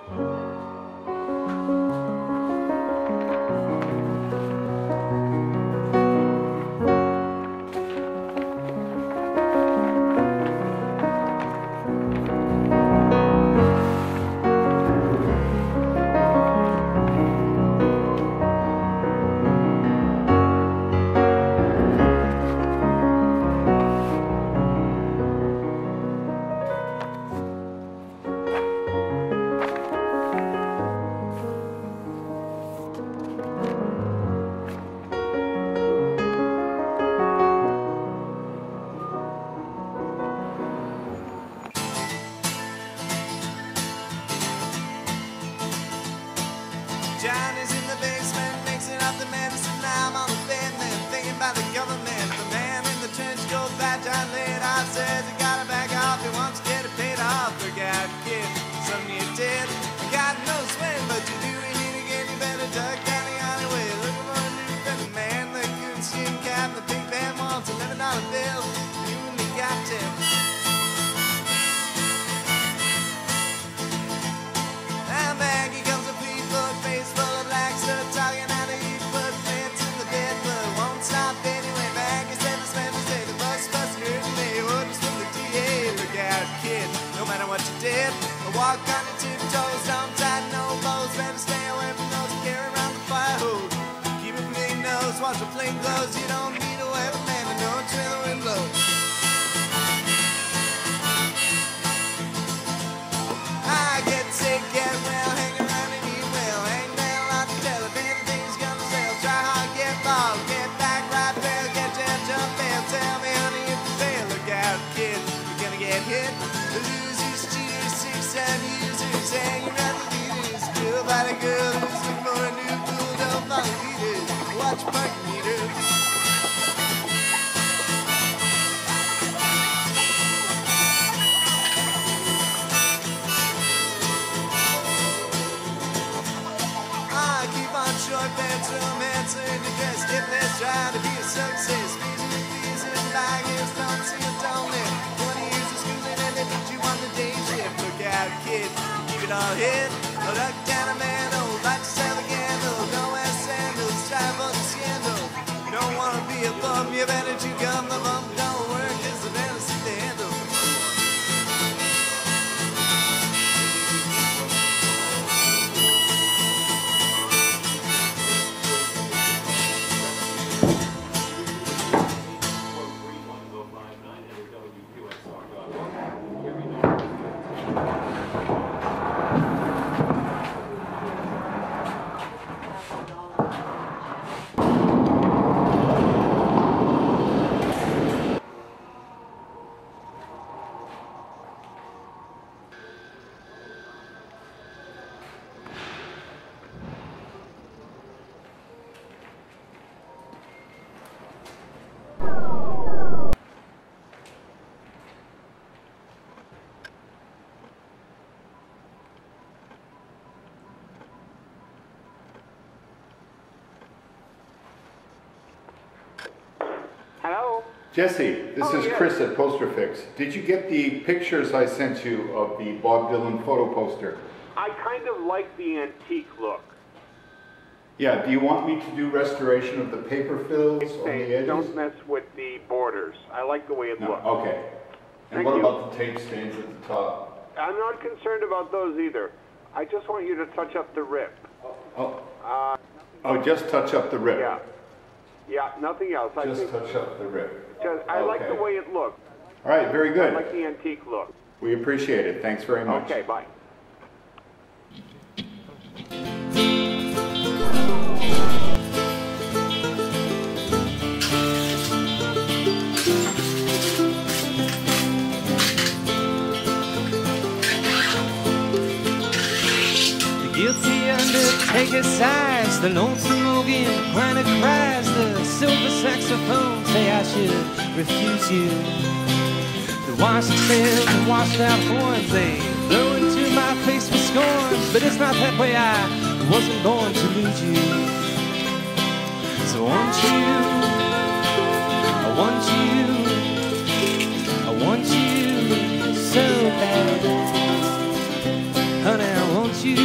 Johnny's in the basement, mixing up the medicine. Now I'm on the pavement, thinking about the government. The man in the trench coat, that John laid off, says he gotta back off. He wants to get it paid off. Look out, kid, something you did. You got no swing, but you do it again. You better duck down the alleyway. Looking for a new friend, man. The coonskin cap, the pink band wants $11 bill. You and the captain. And back he comes, a fleet-foot face full of black stuff, talking how to eat foot prints in the bed, but won't stop anyway. Back he said, this man was dead, the bus hurt me. Orders from the DA, look out, kid, no matter what you did. Walk on your tiptoes, don't tie no bows. Better stay away from those who carry around the fire hose. Keep a clean nose, wash your plain clothes. You don't need a weatherman to know it's where the wind blows. I get sick, get well, hang around and eat well. Ain't there a lot to tell if anything's gonna sell. Try hard, get bald, get back, right bail, get jet, jump in. Tell me, honey, if you fail, look out, kid, you're gonna get hit. The losers, cheaters, 6-7 users, hanging around the leaders. Still by the girl who's looking for a new fool, don't follow leaders. Watch parking meters. Short pants, romance, and dress, stiffness, trying to be a success. Squeezing, baggers, don't see it, don't live. 20 years of schooling and they put you on the day shift. Look out, kid, keep it all hid. Look down a man, oh, like to sell a candle. Don't wear sandals, strive for the scandal. You don't want to be a bum, you better chew gum. The bump don't work, cause the better see the handle. Hello? Jesse, this is yes. Chris at Posterfix. Did you get the pictures I sent you of the Bob Dylan photo poster? I kind of like the antique look. Yeah, do you want me to do restoration of the paper fills on the edges? Don't mess with the borders. I like the way it No, looks. okay. And Thank what you. about the tape stains at the top? I'm not concerned about those either. I just want you to touch up the rip. Oh, just touch up the rip. Yeah. Yeah, nothing else. Just touch up the rip. I like the way it looks. All right, very good. I like the antique look. We appreciate it. Thanks very much. Okay, bye. Guilty undertaker sighs, the lonesome organ kind of cries, the silver saxophone say I should refuse you. The washed tails and washed out horns, they blow into my face with scorn, but it's not that way, I wasn't born to lose you. So I want you, I want you so bad. Honey, I want you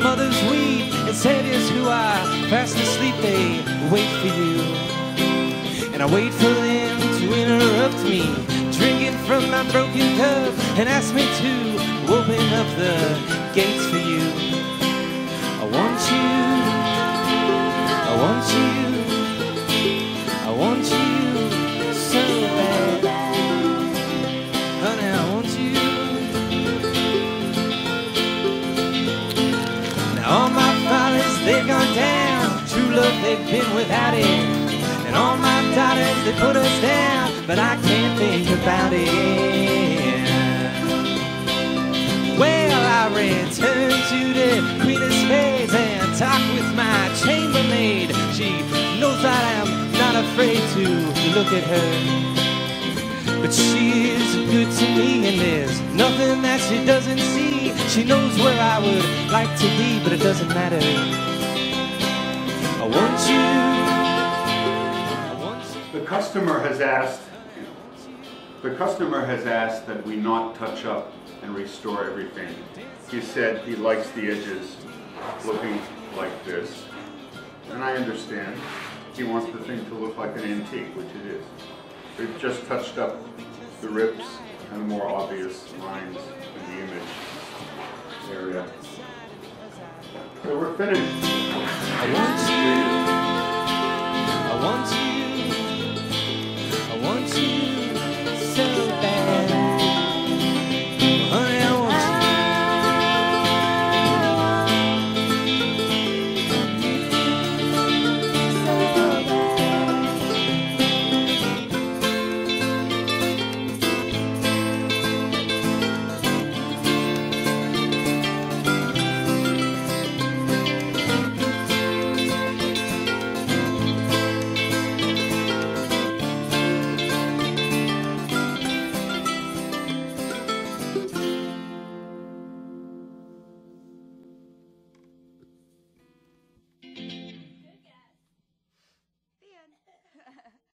mothers weep, and saviors who are fast asleep, they wait for you. And I wait for them to interrupt me, drinking from my broken cup, and ask me to open up the gates for you. I want you, I want you, I want you so bad. Honey, I want you. Now all my fathers, they've gone down, true love, they've been without it. And all my daughters, they put us down, but I can't think about it. Well, I return to the Queen of Spades and talk with my chambermaid. She knows that I'm not afraid to look at her, but she is good to me, and there's nothing that she doesn't see. She knows where I would like to be, but it doesn't matter. I want you. The customer has asked that we not touch up and restore everything. He said he likes the edges looking like this, and I understand. He wants the thing to look like an antique, which it is. We've just touched up the rips and the more obvious lines in the image area. So we're finished. I want you. I want you.